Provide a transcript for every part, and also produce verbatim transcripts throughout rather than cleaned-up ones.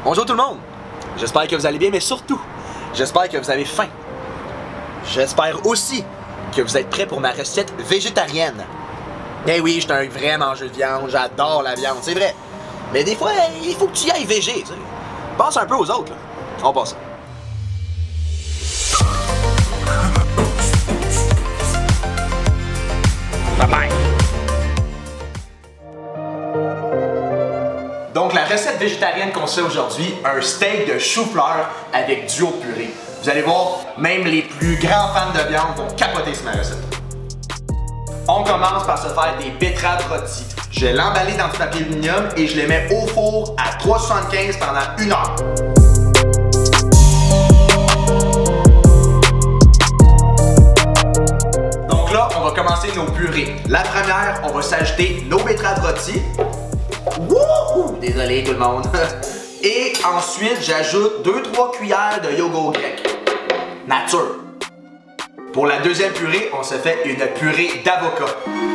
Bonjour tout le monde! J'espère que vous allez bien, mais surtout, j'espère que vous avez faim. J'espère aussi que vous êtes prêts pour ma recette végétarienne. Eh oui, je suis un vrai mangeur de viande, j'adore la viande, c'est vrai. Mais des fois, il faut que tu y ailles végé, tu sais. Pense un peu aux autres, là. On passe. Bye bye! Donc la recette végétarienne qu'on fait aujourd'hui, un steak de chou-fleur avec duo purée. Vous allez voir, même les plus grands fans de viande vont capoter sur ma recette. On commence par se faire des betteraves rôties. Je vais l'emballer dans du papier aluminium et je les mets au four à trois cent soixante-quinze pendant une heure. Donc là, on va commencer nos purées. La première, on va s'ajouter nos betteraves rôties. Wouhou! Désolé tout le monde. Et ensuite, j'ajoute deux trois cuillères de yogourt grec. Nature. Pour la deuxième purée, on se fait une purée d'avocat.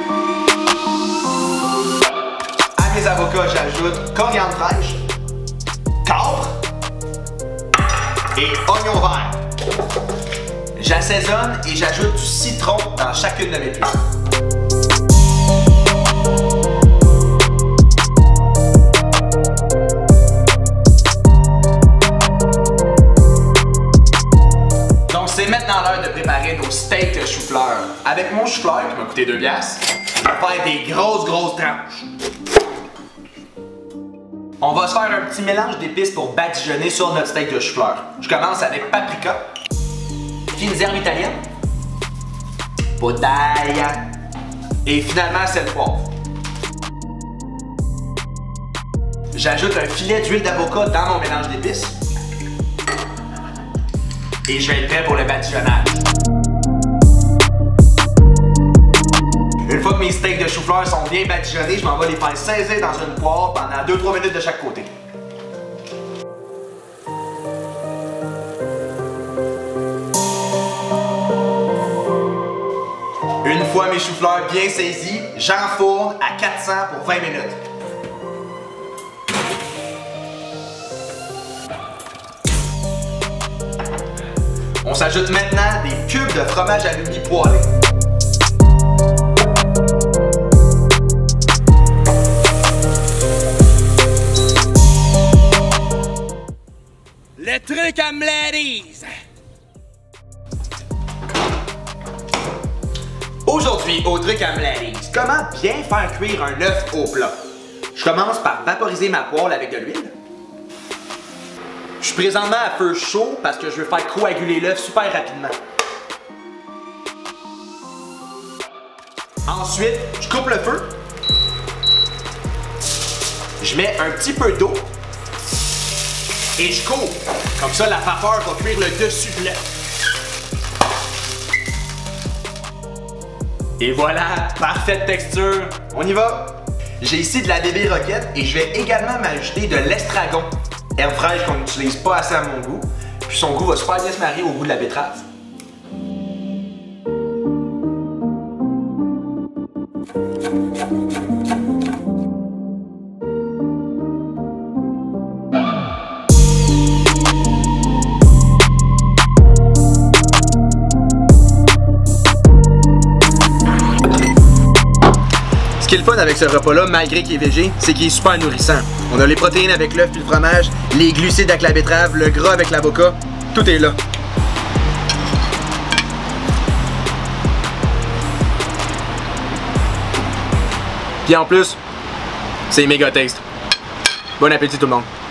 À mes avocats, j'ajoute coriandre fraîche, capre et oignon vert. J'assaisonne et j'ajoute du citron dans chacune de mes purées. C'est maintenant l'heure de préparer nos steaks de chou-fleur. Avec mon chou-fleur qui m'a coûté deux piastres, je vais faire des grosses grosses tranches. On va se faire un petit mélange d'épices pour badigeonner sur notre steak de chou-fleur. Je commence avec paprika, fines herbes italiennes, poudre d'ail et finalement sel poivre. J'ajoute un filet d'huile d'avocat dans mon mélange d'épices. Et je vais être prêt pour le badigeonnage. Une fois que mes steaks de chou-fleur sont bien badigeonnés, je m'en vais les faire saisir dans une poêle pendant deux trois minutes de chaque côté. Une fois mes chou-fleurs bien saisis, j'enfourne à quatre cents pour vingt minutes. On s'ajoute maintenant des cubes de fromage halloumi poêlé. Le truc à Mladise! Aujourd'hui, au truc à Mladise, comment bien faire cuire un œuf au plat? Je commence par vaporiser ma poêle avec de l'huile. Je suis présentement à feu chaud parce que je veux faire coaguler l'œuf super rapidement. Ensuite, je coupe le feu. Je mets un petit peu d'eau. Et je couvre. Comme ça, la vapeur va cuire le dessus de l'œuf. Et voilà, parfaite texture. On y va. J'ai ici de la bébé roquette et je vais également m'ajouter de l'estragon. Herbe fraîche qu'on n'utilise pas assez à mon goût. Puis son goût va super bien se marier au goût de la betterave. Ce qui est le fun avec ce repas-là, malgré qu'il est végé, c'est qu'il est super nourrissant. On a les protéines avec l'œuf puis le fromage, les glucides avec la betterave, le gras avec l'avocat. Tout est là. Puis en plus, c'est méga taste. Bon appétit tout le monde.